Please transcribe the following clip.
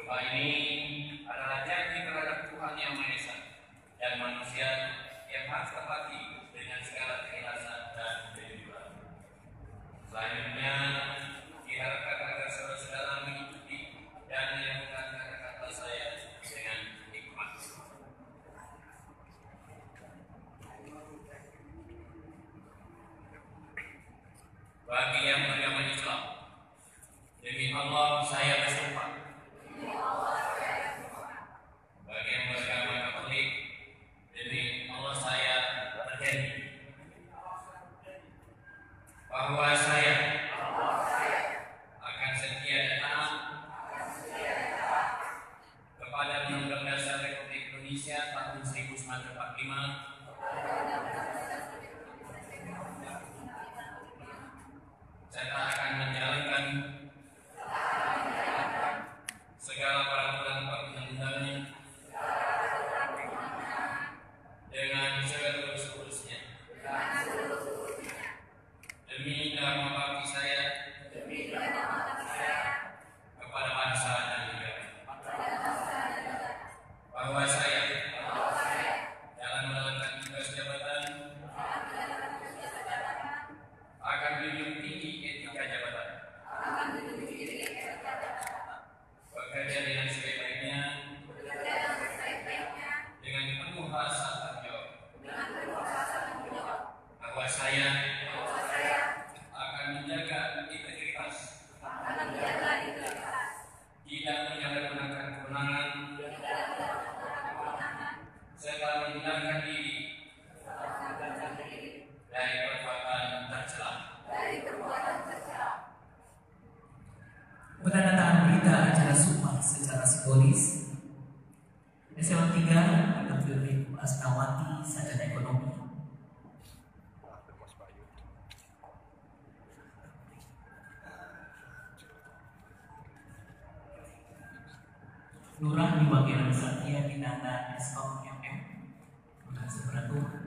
Doa ini adalah janji terhadap Tuhan Yang Maha Esa dan manusia yang harus tepati dengan segala keikhlasan dan kejujuran. Selanjutnya, diharapkan agar saudara-saudara mengikuti dan menyambungkan kata-kata saya dengan hikmat. Bagi yang beragama Islam, demi Allah saya bersumpah. Bagi yang beragama Katolik, demi Allah saya berjanji bahwa saya akan setia dan taat kepada Undang-Undang Dasar Republik Indonesia tahun 1945 serta akan menjalankan segala peraturan perundang-undangan dengan seluruh-seluruhnya. Demi dharma bakti saya kepada bangsa dan negara, bahwa saya dalam menjalankan tugas jabatan akan menjunjung tinggi etika jabatan, bekerja dengan sebaik-baiknya dengan penuh rasa tanggung jawab, bahwa saya akan menjaga integritas, tidak menyalahgunakan kewenangan, serta menghindarkan diri dari perbuatan tercela. Penandatangan berita acara sumpah secara simbolis. SMA 3 Dr. Ibu Asnawati, Sarjana Ekonomi. Lurah di Bagian Satya Binata Eskom MM. Terima kasih.